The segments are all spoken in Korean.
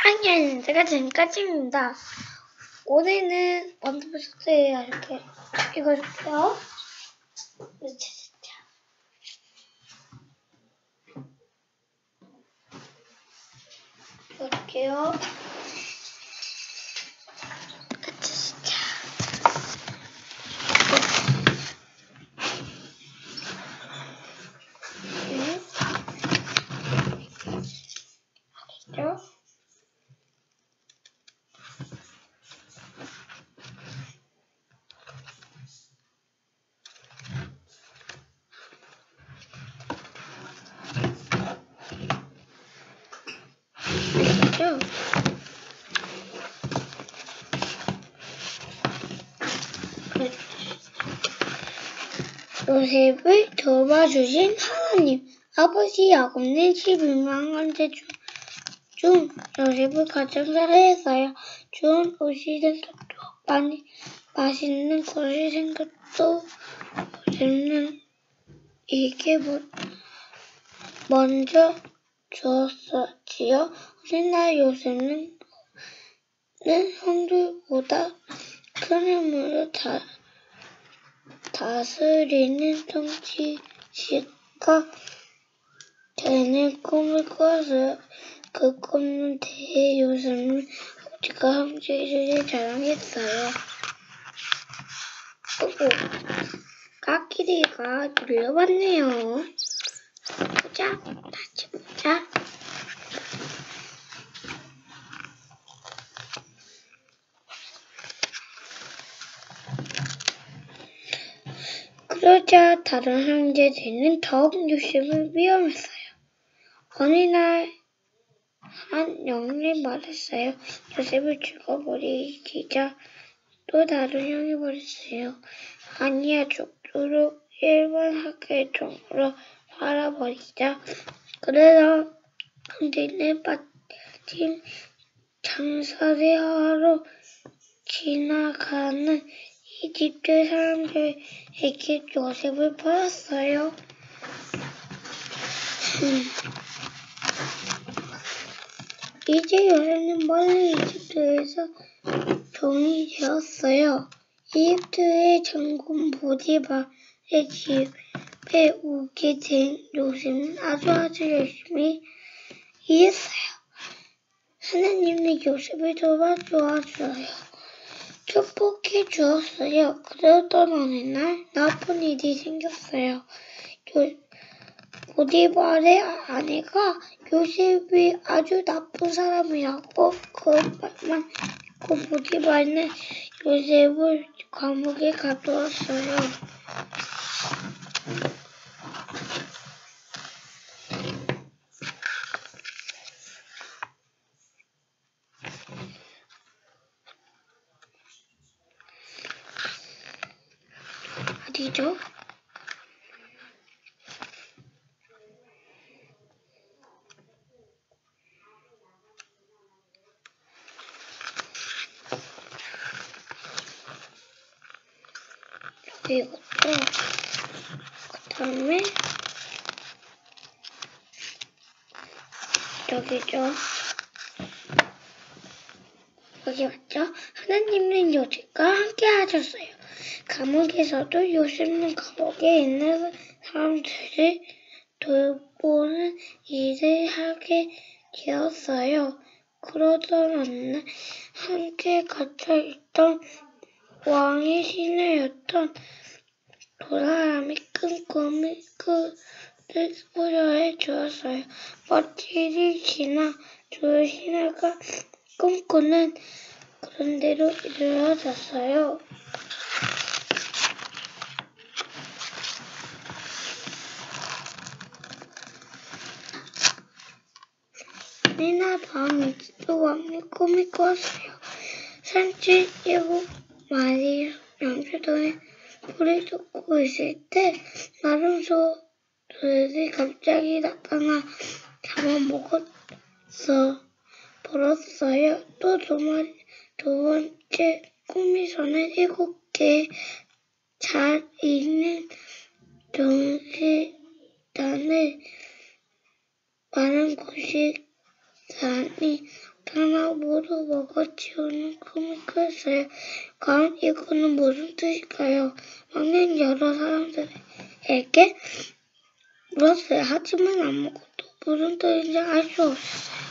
안녕, 제가 지금까지입니다. 오늘은 원더부스트 이렇게 읽어줄게요. 읽어줄게요. 요셉을 도와주신 하나님. 아버지 야곱은 11명째 중 요셉을 가장 사랑했어요. 좋은 옷이 생겼고 많이 맛있는 것이 생겼고 요셉은 이게 먼저 주었지요. 어린 날 요셉은 형들보다 큰 힘으로 다스리는 통치자가 되는 꿈을 꿨어요. 그 꿈은 대해 요셉은 아버지가 형제들을 자랑했어요. 까끼리가 눌려봤네요. 다시 보자. 그러자 다른 형제들은 더욱 요셉을 미워했어요. 어느 날 한 영이 말했어요. 요셉을 죽여버리자. 또 다른 형이 말했어요. 아니야, 죽도록 일반하게 종으로 팔아버리자. 그래서 형제는 마침 장사를 하러 지나가는 이집트 사람들에게 요셉을 팔았어요. 이제 요셉은 멀리 이집트에서 종이 되었어요. 이집트의 장군 보디발의 집에 오게 된 요셉은 아주 열심히 일했어요. 하나님은 요셉을 도와주어요. 축복해 주었어요. 그러던 어느 날 나쁜 일이 생겼어요. 보디발의 아내가 요셉이 아주 나쁜 사람이라고 그것만 듣고 보디발은 요셉을 감옥에 가두었어요. 어디죠? 그리고 또 그다음에 여기죠. 여기 맞죠? 하나님은 요셉과 함께 하셨어요. 감옥에서도 요셉은 감옥에 있는 사람들을 돌보는 일을 하게 되었어요. 그러던 어느 날 함께 갇혀있던 왕의 시내였던 두 사람이 큰 꿈을 꾸려 주었어요. 며칠이 지나 두 시내가 꿈꾸는 그런 대로 이루어졌어요. 어느 날 밤 이집트 왕이 꿈을 꿨어요. 산책 7마리 양초동에 불을 쫓고 있을 때 나름 소들이 갑자기 나타나 잡아먹었어요. 또 두 번째 꿈에서는 7개의 잘 익는 정식단을 많은 곳이 산이 하나 모두 먹어치우는 꿈을 꿨어요. 과연 이거는 무슨 뜻일까요? 왕은 여러 사람들에게 물었어요. 하지만 아무것도 무슨 뜻인지 알 수 없었어요.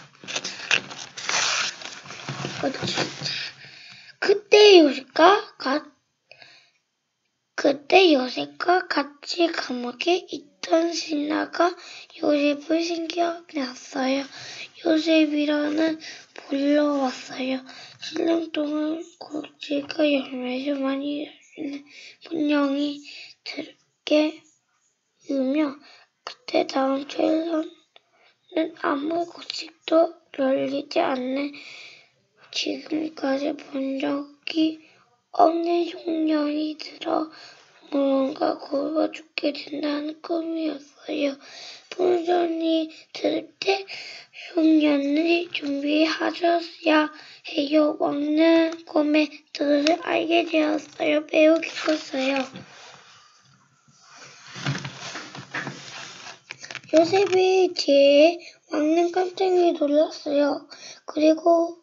그때 요셉과 같이 감옥에 있던 신하가 요셉을 생겨났어요. 요셉이라는 불러왔어요. 7년 동안 곡식과 열매를 많이 열심히 분량이 들게 으며 그때 다음 7년은 아무 곡식도 열리지 않는 지금까지 본 적이 없는 흉년이 들어 무언가 굶어 죽게 된다는 꿈이었어요. 풍선이 들을 때 흉년을 준비하셨어야 해요. 왕은 꿈의 뜻을 알게 되었어요. 매우 기뻤어요. 요셉의 지혜에 왕은 깜짝 놀랐어요. 그리고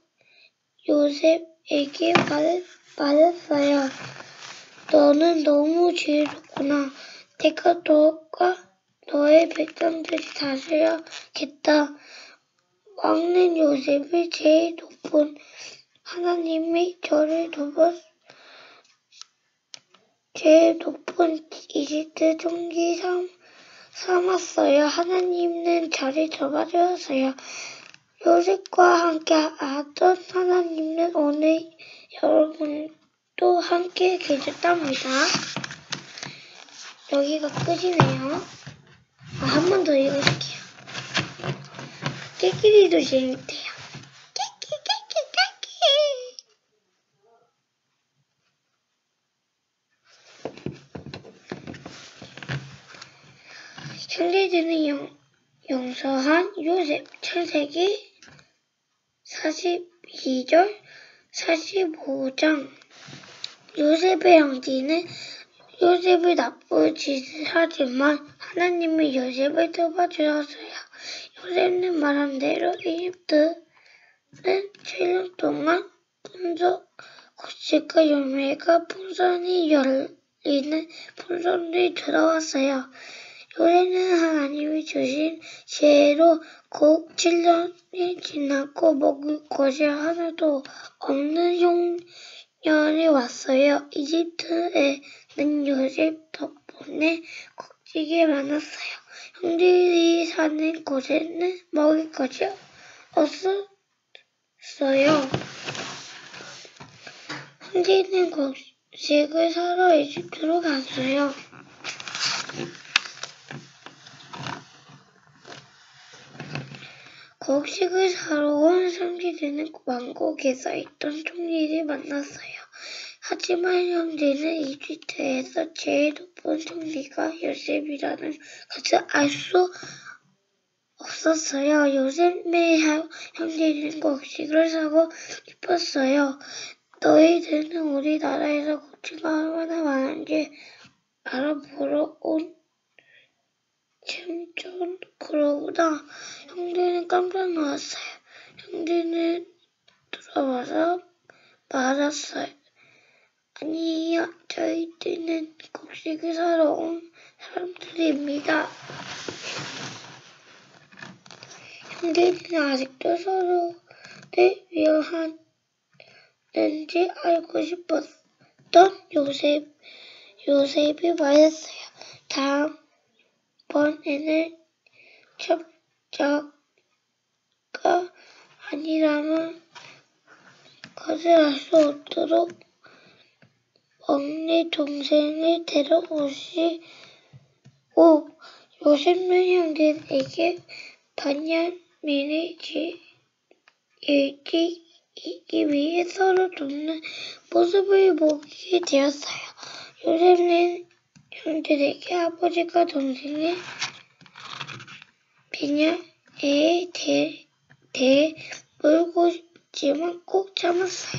요셉에게 말했어요. 너는 너무 지혜롭구나. 내가 너와 너의 백성들을 다스려야겠다. 왕은 요셉을 제일 높은 하나님이 저를 제일 높은 이집트 총리 삼았어요. 하나님은 저를 도와주었어요. 요셉과 함께 하던 하나님은 오늘 여러분도 함께 계셨답니다. 여기가 끝이네요. 한 번 더 읽어줄게요. 깨끼리도 재밌대요. 형제들은 용서한 요셉. 창세기 42절 45장. 요셉의 형제는 요셉이 나쁜 짓을 하지만 하나님은 요셉을 도와주었어요. 요셉은 말한 대로 이집트는 7년 동안 곡식과 열매가 풍성히 열리는 풍선이 들어왔어요. 요셉은 하나님이 주신 지혜로 곧 7년이 지나고 먹을 것이 하나도 없는 흉년이 왔어요. 이집트에는 요셉 덕분에 곡식이 많았어요. 형제들이 사는 곳에는 먹을 것이 없었어요. 형제는 곡식을 사러 이집트로 갔어요. 곡식을 사러 온 형제들은 왕국에서 있던 총리를 만났어요. 하지만 형제는 이집트에서 제일 높은 총리가 요셉이라는 것을 알 수 없었어요. 요셉의 형제는 곡식을 사고 싶었어요. 너희들은 우리나라에서 곡식이 얼마나 많은지 알아보러 온 챔전 그러구나. 형제는 깜짝 놀랐어요. 형제는 들어와서 말았어요. 아니에요. 저희들은 곡식을 사러 온 사람들입니다. 형제는 아직도 서로를 위로하는지 알고 싶었던 요셉이 말했어요. 다음번에는 적자가 아니라는 것을 알 수 없도록 언니 동생을 데려오시고 요셉은 형제에게 베냐민을 일으키기 위해 서로 돕는 모습을 보게 되었어요. 요셉은 형제에게 아버지가 동생의 베냐민에 대해 물고 싶지만 꼭 참았어요.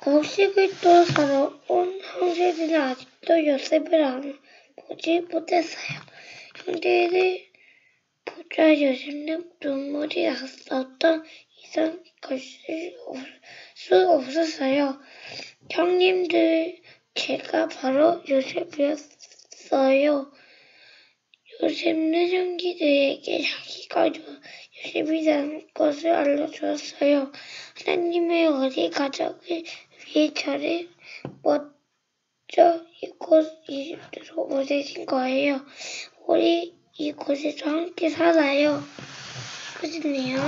곡식을 또 사러 온 형제들은 아직도 요셉을 보지 못했어요. 형제를 보자 요셉은 눈물이 났었던 이상 수 없었어요. 형님들, 제가 바로 요셉이었어요. 요셉은 형제들에게 자기가 요셉이라는 것을 알려주었어요. 하나님의 어린 가족을 위해 저를 먼저 이곳 이집트로 보내신 거예요. 우리 이곳에서 함께 살아요. 그렇네요.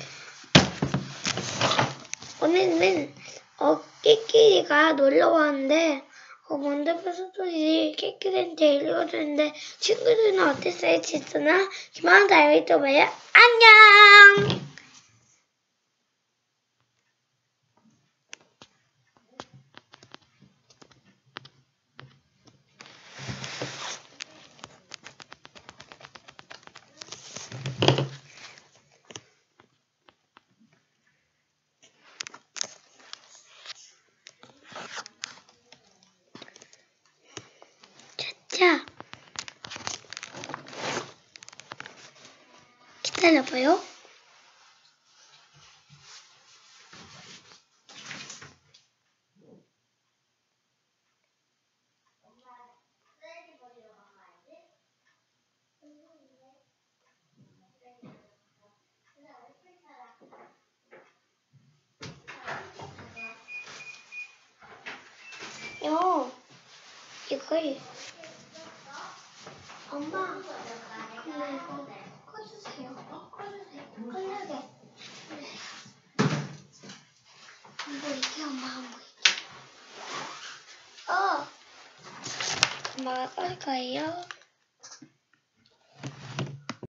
오늘은 끼끼리가 놀러 왔는데 먼저 벌써들이 끼끼리한테 읽어줬는데 친구들은 어땠어요? 지수나 희망 다이어리 또 봐요. 안녕. 자, 기다려봐요. 이거 엄마 이거 꺼주세요. 꺼주세요. 안 보이게 엄마 안 보이게. 엄마가 끌 거예요.